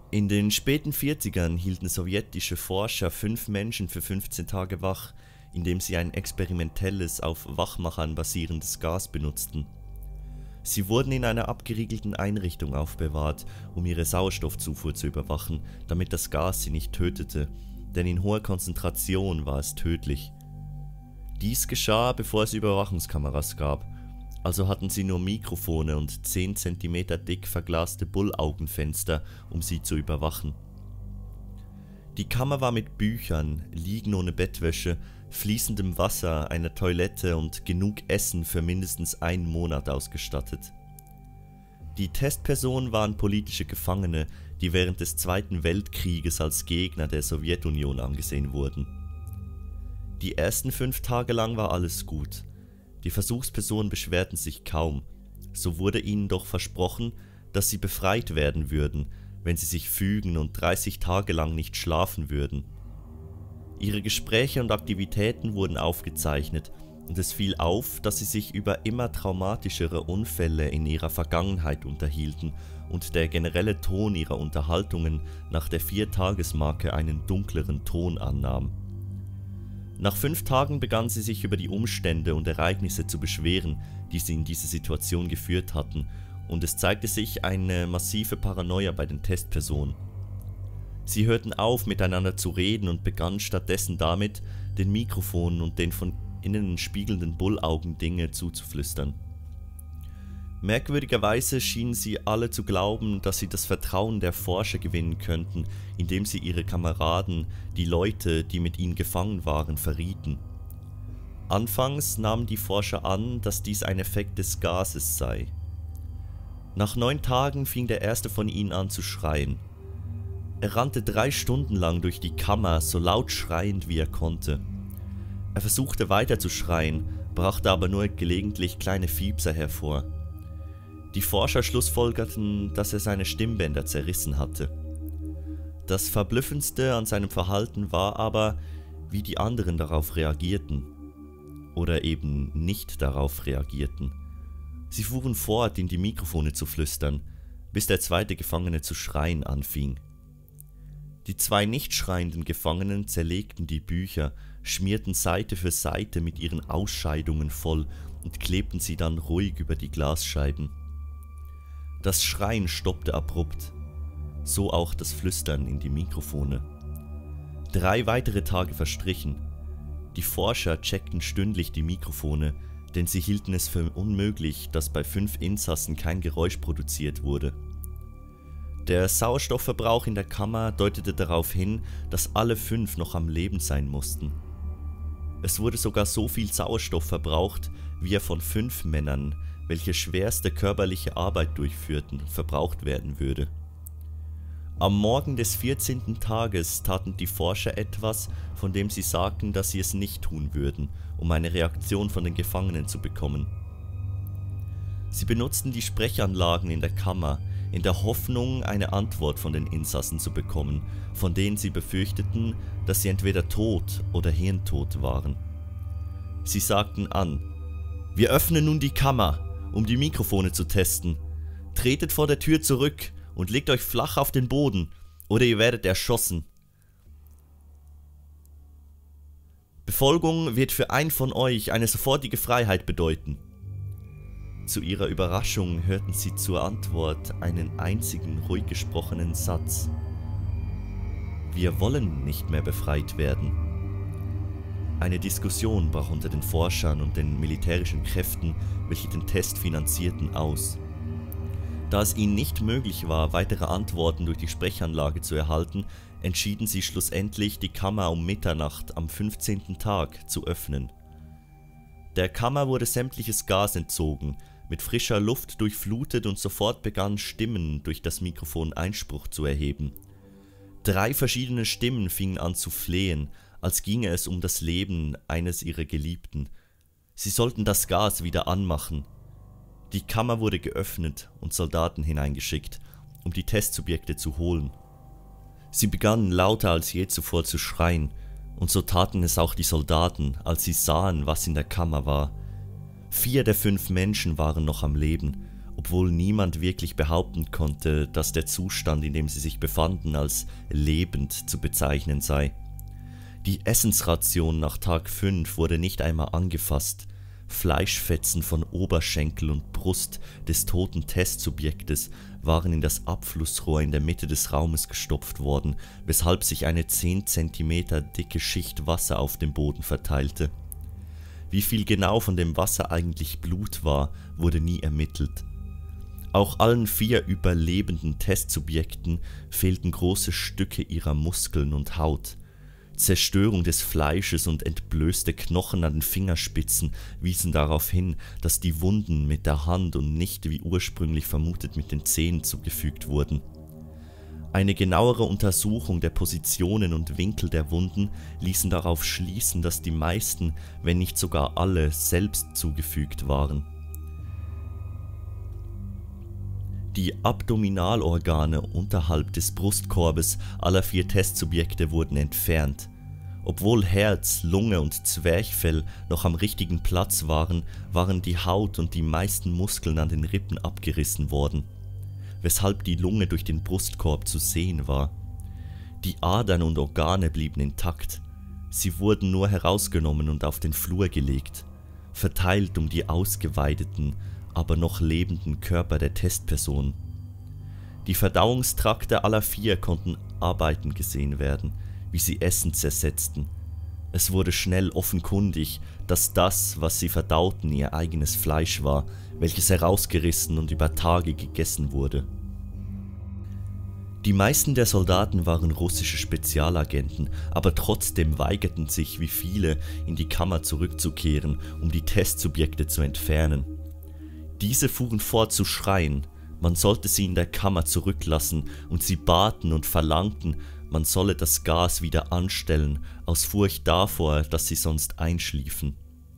In den späten 40ern hielten sowjetische Forscher 5 Menschen für 15 Tage wach, indem sie ein experimentelles, auf Wachmachern basierendes Gas benutzten. Sie wurden in einer abgeriegelten Einrichtung aufbewahrt, um ihre Sauerstoffzufuhr zu überwachen, damit das Gas sie nicht tötete, denn in hoher Konzentration war es tödlich. Dies geschah, bevor es Überwachungskameras gab, also hatten sie nur Mikrofone und 10 cm dick verglaste Bullaugenfenster, um sie zu überwachen. Die Kammer war mit Büchern, Liegen ohne Bettwäsche, fließendem Wasser, einer Toilette und genug Essen für mindestens einen Monat ausgestattet. Die Testpersonen waren politische Gefangene, die während des Zweiten Weltkrieges als Gegner der Sowjetunion angesehen wurden. Die ersten 5 Tage lang war alles gut. Die Versuchspersonen beschwerten sich kaum, so wurde ihnen doch versprochen, dass sie befreit werden würden, wenn sie sich fügen und 30 Tage lang nicht schlafen würden. Ihre Gespräche und Aktivitäten wurden aufgezeichnet und es fiel auf, dass sie sich über immer traumatischere Unfälle in ihrer Vergangenheit unterhielten und der generelle Ton ihrer Unterhaltungen nach der 4-Tages-Marke einen dunkleren Ton annahm. Nach 5 Tagen begann sie sich über die Umstände und Ereignisse zu beschweren, die sie in diese Situation geführt hatten, und es zeigte sich eine massive Paranoia bei den Testpersonen. Sie hörten auf, miteinander zu reden und begannen stattdessen damit, den Mikrofonen und den von innen spiegelnden Bullaugen Dinge zuzuflüstern. Merkwürdigerweise schienen sie alle zu glauben, dass sie das Vertrauen der Forscher gewinnen könnten, indem sie ihre Kameraden, die Leute, die mit ihnen gefangen waren, verrieten. Anfangs nahmen die Forscher an, dass dies ein Effekt des Gases sei. Nach 9 Tagen fing der erste von ihnen an zu schreien. Er rannte 3 Stunden lang durch die Kammer, so laut schreiend wie er konnte. Er versuchte weiter zu schreien, brachte aber nur gelegentlich kleine Fiepser hervor. Die Forscher schlussfolgerten, dass er seine Stimmbänder zerrissen hatte. Das Verblüffendste an seinem Verhalten war aber, wie die anderen darauf reagierten. Oder eben nicht darauf reagierten. Sie fuhren fort, in die Mikrofone zu flüstern, bis der zweite Gefangene zu schreien anfing. Die 2 nicht schreienden Gefangenen zerlegten die Bücher, schmierten Seite für Seite mit ihren Ausscheidungen voll und klebten sie dann ruhig über die Glasscheiben. Das Schreien stoppte abrupt, so auch das Flüstern in die Mikrofone. 3 weitere Tage verstrichen. Die Forscher checkten stündlich die Mikrofone, denn sie hielten es für unmöglich, dass bei 5 Insassen kein Geräusch produziert wurde. Der Sauerstoffverbrauch in der Kammer deutete darauf hin, dass alle 5 noch am Leben sein mussten. Es wurde sogar so viel Sauerstoff verbraucht, wie er von 5 Männern, welche schwerste körperliche Arbeit durchführten, verbraucht werden würde. Am Morgen des 14. Tages taten die Forscher etwas, von dem sie sagten, dass sie es nicht tun würden, um eine Reaktion von den Gefangenen zu bekommen. Sie benutzten die Sprechanlagen in der Kammer, in der Hoffnung, eine Antwort von den Insassen zu bekommen, von denen sie befürchteten, dass sie entweder tot oder hirntot waren. Sie sagten an: „Wir öffnen nun die Kammer, um die Mikrofone zu testen. Tretet vor der Tür zurück und legt euch flach auf den Boden, oder ihr werdet erschossen. Befolgung wird für einen von euch eine sofortige Freiheit bedeuten." Zu ihrer Überraschung hörten sie zur Antwort einen einzigen ruhig gesprochenen Satz: „Wir wollen nicht mehr befreit werden." Eine Diskussion brach unter den Forschern und den militärischen Kräften, welche den Test finanzierten, aus. Da es ihnen nicht möglich war, weitere Antworten durch die Sprechanlage zu erhalten, entschieden sie schlussendlich, die Kammer um Mitternacht am 15. Tag zu öffnen. Der Kammer wurde sämtliches Gas entzogen, mit frischer Luft durchflutet, und sofort begannen Stimmen durch das Mikrofon Einspruch zu erheben. 3 verschiedene Stimmen fingen an zu flehen, als ginge es um das Leben eines ihrer Geliebten. Sie sollten das Gas wieder anmachen. Die Kammer wurde geöffnet und Soldaten hineingeschickt, um die Testsubjekte zu holen. Sie begannen lauter als je zuvor zu schreien, und so taten es auch die Soldaten, als sie sahen, was in der Kammer war. 4 der 5 Menschen waren noch am Leben, obwohl niemand wirklich behaupten konnte, dass der Zustand, in dem sie sich befanden, als lebend zu bezeichnen sei. Die Essensration nach Tag 5 wurde nicht einmal angefasst. Fleischfetzen von Oberschenkel und Brust des toten Testsubjektes waren in das Abflussrohr in der Mitte des Raumes gestopft worden, weshalb sich eine 10 cm dicke Schicht Wasser auf dem Boden verteilte. Wie viel genau von dem Wasser eigentlich Blut war, wurde nie ermittelt. Auch allen 4 überlebenden Testsubjekten fehlten große Stücke ihrer Muskeln und Haut. Zerstörung des Fleisches und entblößte Knochen an den Fingerspitzen wiesen darauf hin, dass die Wunden mit der Hand und nicht wie ursprünglich vermutet mit den Zähnen zugefügt wurden. Eine genauere Untersuchung der Positionen und Winkel der Wunden ließen darauf schließen, dass die meisten, wenn nicht sogar alle, selbst zugefügt waren. Die Abdominalorgane unterhalb des Brustkorbes aller 4 Testsubjekte wurden entfernt. Obwohl Herz, Lunge und Zwerchfell noch am richtigen Platz waren, waren die Haut und die meisten Muskeln an den Rippen abgerissen worden, weshalb die Lunge durch den Brustkorb zu sehen war. Die Adern und Organe blieben intakt. Sie wurden nur herausgenommen und auf den Flur gelegt, verteilt um die ausgeweideten, aber noch lebenden Körper der Testperson. Die Verdauungstrakte aller 4 konnten arbeiten gesehen werden, wie sie Essen zersetzten. Es wurde schnell offenkundig, dass das, was sie verdauten, ihr eigenes Fleisch war, welches herausgerissen und über Tage gegessen wurde. Die meisten der Soldaten waren russische Spezialagenten, aber trotzdem weigerten sich wie viele, in die Kammer zurückzukehren, um die Testsubjekte zu entfernen. Diese fuhren fort zu schreien, man sollte sie in der Kammer zurücklassen, und sie baten und verlangten, man solle das Gas wieder anstellen, aus Furcht davor, dass sie sonst einschliefen.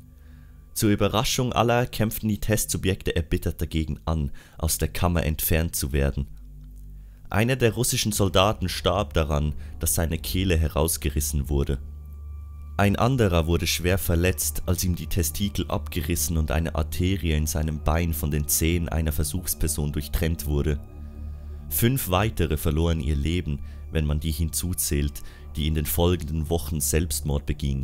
Zur Überraschung aller kämpften die Testsubjekte erbittert dagegen an, aus der Kammer entfernt zu werden. Einer der russischen Soldaten starb daran, dass seine Kehle herausgerissen wurde. Ein anderer wurde schwer verletzt, als ihm die Testikel abgerissen und eine Arterie in seinem Bein von den Zehen einer Versuchsperson durchtrennt wurde. 5 weitere verloren ihr Leben, wenn man die hinzuzählt, die in den folgenden Wochen Selbstmord begingen.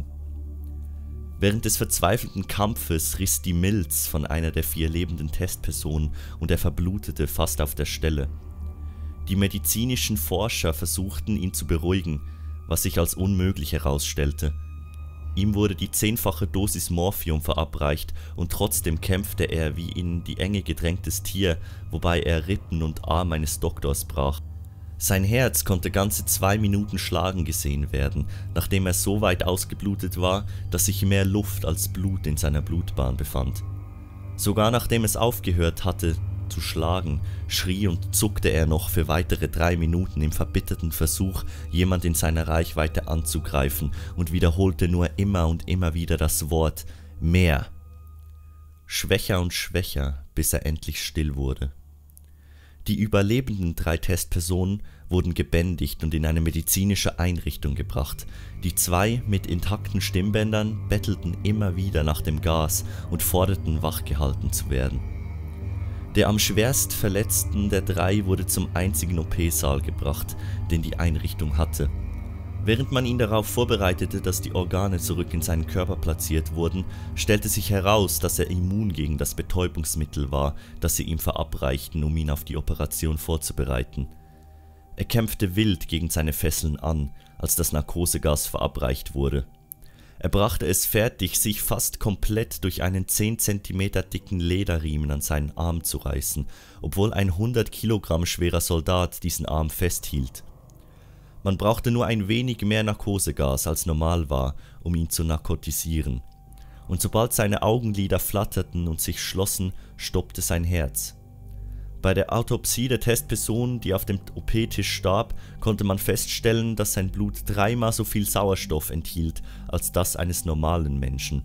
Während des verzweifelten Kampfes riss die Milz von einer der 4 lebenden Testpersonen und er verblutete fast auf der Stelle. Die medizinischen Forscher versuchten, ihn zu beruhigen, was sich als unmöglich herausstellte. Ihm wurde die 10-fache Dosis Morphium verabreicht und trotzdem kämpfte er wie in die Enge gedrängtes Tier, wobei er Rippen und Arm eines Doktors brach. Sein Herz konnte ganze 2 Minuten schlagen gesehen werden, nachdem er so weit ausgeblutet war, dass sich mehr Luft als Blut in seiner Blutbahn befand. Sogar nachdem es aufgehört hatte zu schlagen, schrie und zuckte er noch für weitere 3 Minuten im verbitterten Versuch, jemand in seiner Reichweite anzugreifen, und wiederholte nur immer und immer wieder das Wort »mehr«. Schwächer und schwächer, bis er endlich still wurde. Die überlebenden 3 Testpersonen wurden gebändigt und in eine medizinische Einrichtung gebracht. Die 2 mit intakten Stimmbändern bettelten immer wieder nach dem Gas und forderten, wachgehalten zu werden. Der am schwerst verletzten der 3 wurde zum einzigen OP-Saal gebracht, den die Einrichtung hatte. Während man ihn darauf vorbereitete, dass die Organe zurück in seinen Körper platziert wurden, stellte sich heraus, dass er immun gegen das Betäubungsmittel war, das sie ihm verabreichten, um ihn auf die Operation vorzubereiten. Er kämpfte wild gegen seine Fesseln an, als das Narkosegas verabreicht wurde. Er brachte es fertig, sich fast komplett durch einen 10 cm dicken Lederriemen an seinen Arm zu reißen, obwohl ein 100 Kilogramm schwerer Soldat diesen Arm festhielt. Man brauchte nur ein wenig mehr Narkosegas als normal war, um ihn zu narkotisieren. Und sobald seine Augenlider flatterten und sich schlossen, stoppte sein Herz. Bei der Autopsie der Testperson, die auf dem OP-Tisch starb, konnte man feststellen, dass sein Blut 3-mal so viel Sauerstoff enthielt als das eines normalen Menschen.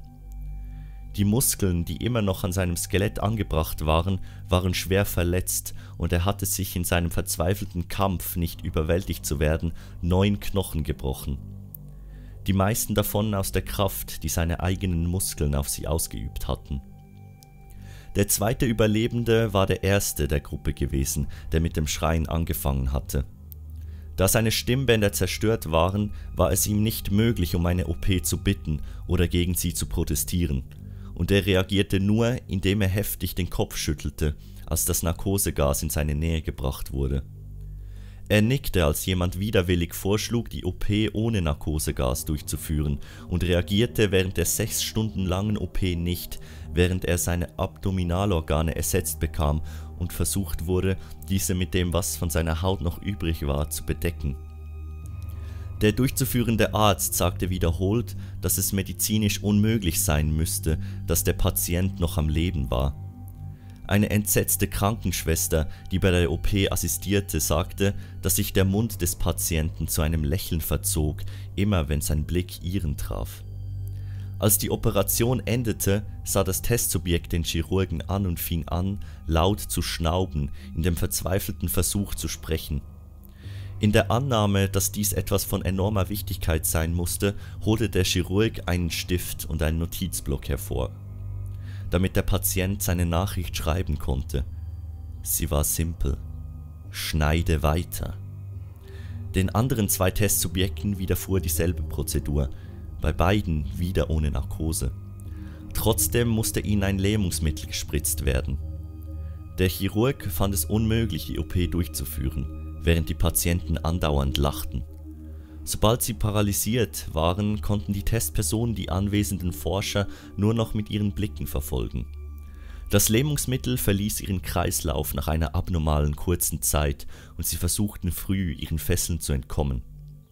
Die Muskeln, die immer noch an seinem Skelett angebracht waren, waren schwer verletzt, und er hatte sich in seinem verzweifelten Kampf, nicht überwältigt zu werden, 9 Knochen gebrochen. Die meisten davon aus der Kraft, die seine eigenen Muskeln auf sie ausgeübt hatten. Der zweite Überlebende war der erste der Gruppe gewesen, der mit dem Schreien angefangen hatte. Da seine Stimmbänder zerstört waren, war es ihm nicht möglich, um eine OP zu bitten oder gegen sie zu protestieren, und er reagierte nur, indem er heftig den Kopf schüttelte, als das Narkosegas in seine Nähe gebracht wurde. Er nickte, als jemand widerwillig vorschlug, die OP ohne Narkosegas durchzuführen, und reagierte während der 6 Stunden langen OP nicht, während er seine Abdominalorgane ersetzt bekam und versucht wurde, diese mit dem, was von seiner Haut noch übrig war, zu bedecken. Der durchzuführende Arzt sagte wiederholt, dass es medizinisch unmöglich sein müsste, dass der Patient noch am Leben war. Eine entsetzte Krankenschwester, die bei der OP assistierte, sagte, dass sich der Mund des Patienten zu einem Lächeln verzog, immer wenn sein Blick ihren traf. Als die Operation endete, sah das Testsubjekt den Chirurgen an und fing an, laut zu schnauben, in dem verzweifelten Versuch zu sprechen. In der Annahme, dass dies etwas von enormer Wichtigkeit sein musste, holte der Chirurg einen Stift und einen Notizblock hervor, damit der Patient seine Nachricht schreiben konnte. Sie war simpel: Schneide weiter. Den anderen 2 Testsubjekten widerfuhr dieselbe Prozedur, bei beiden wieder ohne Narkose. Trotzdem musste ihnen ein Lähmungsmittel gespritzt werden. Der Chirurg fand es unmöglich, die OP durchzuführen, während die Patienten andauernd lachten. Sobald sie paralysiert waren, konnten die Testpersonen die anwesenden Forscher nur noch mit ihren Blicken verfolgen. Das Lähmungsmittel verließ ihren Kreislauf nach einer abnormalen kurzen Zeit und sie versuchten früh, ihren Fesseln zu entkommen.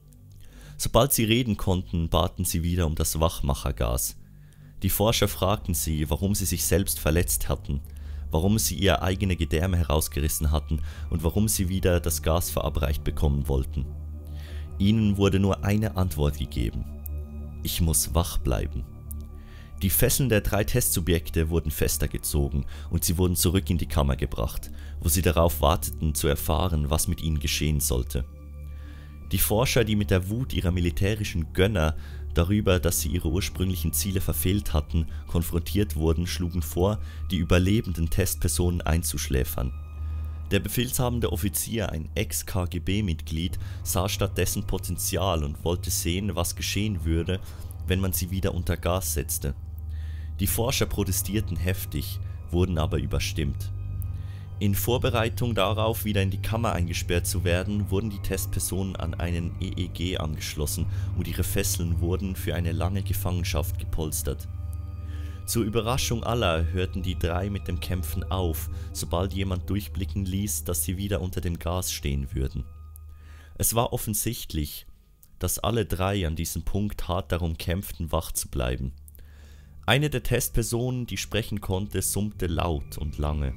Sobald sie reden konnten, baten sie wieder um das Wachmachergas. Die Forscher fragten sie, warum sie sich selbst verletzt hatten, warum sie ihr eigene Gedärme herausgerissen hatten und warum sie wieder das Gas verabreicht bekommen wollten. Ihnen wurde nur eine Antwort gegeben: Ich muss wach bleiben. Die Fesseln der 3 Testsubjekte wurden fester gezogen und sie wurden zurück in die Kammer gebracht, wo sie darauf warteten, zu erfahren, was mit ihnen geschehen sollte. Die Forscher, die mit der Wut ihrer militärischen Gönner darüber, dass sie ihre ursprünglichen Ziele verfehlt hatten, konfrontiert wurden, schlugen vor, die überlebenden Testpersonen einzuschläfern. Der befehlshabende Offizier, ein Ex-KGB-Mitglied, sah stattdessen Potenzial und wollte sehen, was geschehen würde, wenn man sie wieder unter Gas setzte. Die Forscher protestierten heftig, wurden aber überstimmt. In Vorbereitung darauf, wieder in die Kammer eingesperrt zu werden, wurden die Testpersonen an einen EEG angeschlossen und ihre Fesseln wurden für eine lange Gefangenschaft gepolstert. Zur Überraschung aller hörten die 3 mit dem Kämpfen auf, sobald jemand durchblicken ließ, dass sie wieder unter dem Gas stehen würden. Es war offensichtlich, dass alle 3 an diesem Punkt hart darum kämpften, wach zu bleiben. Eine der Testpersonen, die sprechen konnte, summte laut und lange.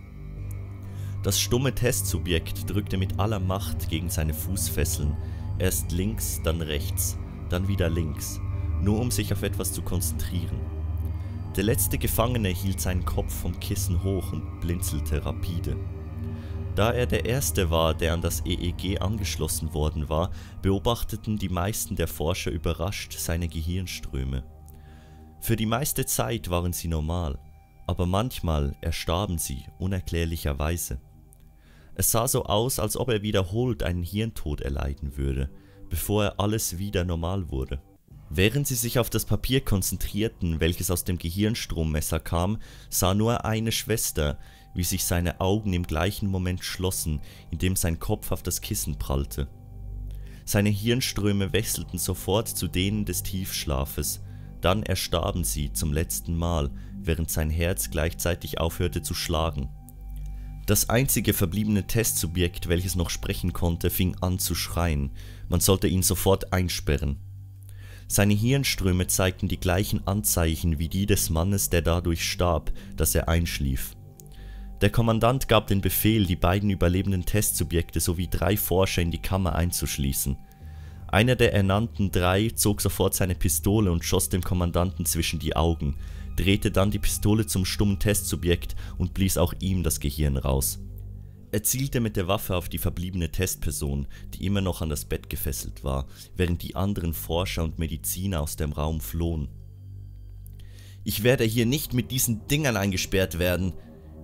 Das stumme Testsubjekt drückte mit aller Macht gegen seine Fußfesseln, erst links, dann rechts, dann wieder links, nur um sich auf etwas zu konzentrieren. Der letzte Gefangene hielt seinen Kopf vom Kissen hoch und blinzelte rapide. Da er der Erste war, der an das EEG angeschlossen worden war, beobachteten die meisten der Forscher überrascht seine Gehirnströme. Für die meiste Zeit waren sie normal, aber manchmal erstarben sie unerklärlicherweise. Es sah so aus, als ob er wiederholt einen Hirntod erleiden würde, bevor er alles wieder normal wurde. Während sie sich auf das Papier konzentrierten, welches aus dem Gehirnstrommesser kam, sah nur eine Schwester, wie sich seine Augen im gleichen Moment schlossen, indem sein Kopf auf das Kissen prallte. Seine Hirnströme wechselten sofort zu denen des Tiefschlafes, dann erstarben sie zum letzten Mal, während sein Herz gleichzeitig aufhörte zu schlagen. Das einzige verbliebene Testsubjekt, welches noch sprechen konnte, fing an zu schreien, man sollte ihn sofort einsperren. Seine Hirnströme zeigten die gleichen Anzeichen wie die des Mannes, der dadurch starb, dass er einschlief. Der Kommandant gab den Befehl, die beiden überlebenden Testsubjekte sowie 3 Forscher in die Kammer einzuschließen. Einer der ernannten 3 zog sofort seine Pistole und schoss dem Kommandanten zwischen die Augen, drehte dann die Pistole zum stummen Testsubjekt und blies auch ihm das Gehirn raus. Er zielte mit der Waffe auf die verbliebene Testperson, die immer noch an das Bett gefesselt war, während die anderen Forscher und Mediziner aus dem Raum flohen. »Ich werde hier nicht mit diesen Dingern eingesperrt werden«,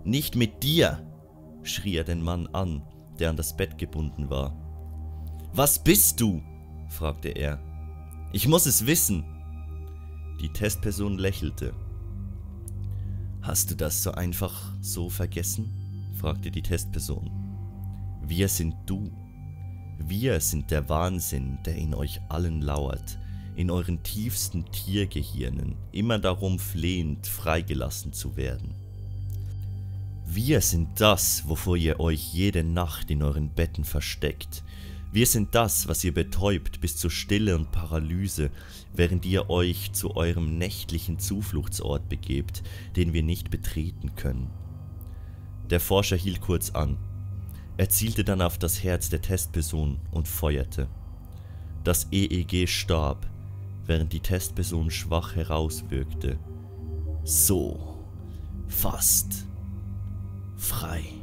Nicht mit dir, schrie er den Mann an, der an das Bett gebunden war. Was bist du? Fragte er. Ich muss es wissen. Die Testperson lächelte. Hast du das so einfach so vergessen? Fragte die Testperson. Wir sind du. Wir sind der Wahnsinn, der in euch allen lauert, in euren tiefsten Tiergehirnen, immer darum flehend, freigelassen zu werden. Wir sind das, wovor ihr euch jede Nacht in euren Betten versteckt. Wir sind das, was ihr betäubt bis zur Stille und Paralyse, während ihr euch zu eurem nächtlichen Zufluchtsort begebt, den wir nicht betreten können. Der Forscher hielt kurz an. Er zielte dann auf das Herz der Testperson und feuerte. Das EEG starb, während die Testperson schwach herauswirkte. So, fast frei.